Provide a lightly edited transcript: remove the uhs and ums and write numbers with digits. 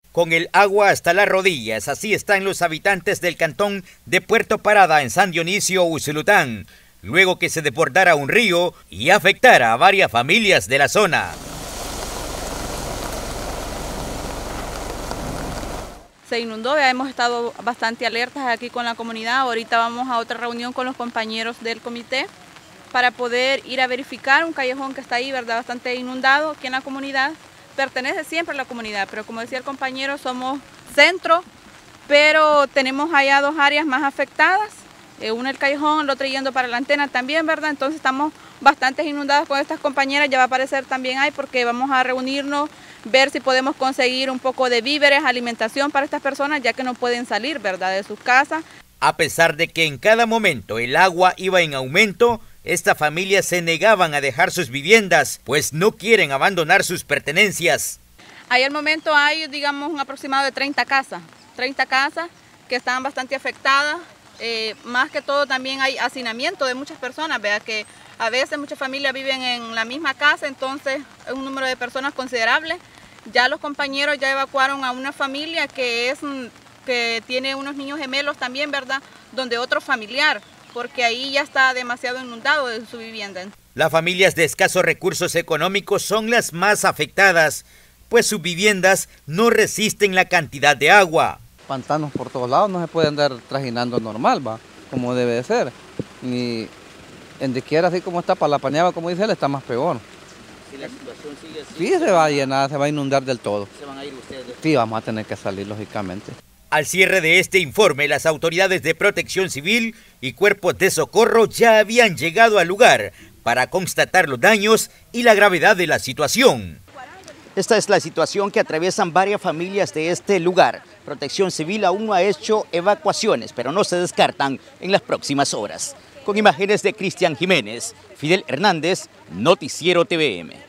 Con el agua hasta las rodillas, así están los habitantes del cantón de Puerto Parada en San Dionisio, Usulután, luego que se desbordara un río y afectara a varias familias de la zona. Se inundó, ya hemos estado bastante alertas aquí con la comunidad. Ahorita vamos a otra reunión con los compañeros del comité para poder ir a verificar un callejón que está ahí, ¿verdad?, bastante inundado aquí en la comunidad. Pertenece siempre a la comunidad, pero como decía el compañero, somos centro, pero tenemos allá dos áreas más afectadas, una el callejón, la otra yendo para la antena también, ¿verdad? Entonces estamos bastante inundados con estas compañeras, ya va a aparecer también ahí porque vamos a reunirnos, ver si podemos conseguir un poco de víveres, alimentación para estas personas, ya que no pueden salir, ¿verdad?, de sus casas. A pesar de que en cada momento el agua iba en aumento, estas familias se negaban a dejar sus viviendas, pues no quieren abandonar sus pertenencias. Ahí al momento hay, digamos, un aproximado de 30 casas que están bastante afectadas. Más que todo también hay hacinamiento de muchas personas, vea que a veces muchas familias viven en la misma casa, entonces es un número de personas considerable. Ya los compañeros ya evacuaron a una familia que tiene unos niños gemelos también, ¿verdad?, donde otro familiar, porque ahí ya está demasiado inundado de su vivienda. Las familias de escasos recursos económicos son las más afectadas, pues sus viviendas no resisten la cantidad de agua. Pantanos por todos lados, no se puede andar trajinando normal, va, como debe de ser. Ni en de quiera, así como está para la pañaba, como dice él, está más peor. Si la situación sigue así, sí, se va a llenar, se va a inundar del todo. ¿Se van a ir ustedes? Sí, vamos a tener que salir, lógicamente. Al cierre de este informe, las autoridades de Protección Civil y cuerpos de socorro ya habían llegado al lugar para constatar los daños y la gravedad de la situación. Esta es la situación que atraviesan varias familias de este lugar. Protección Civil aún no ha hecho evacuaciones, pero no se descartan en las próximas horas. Con imágenes de Cristian Jiménez, Fidel Hernández, Noticiero TVM.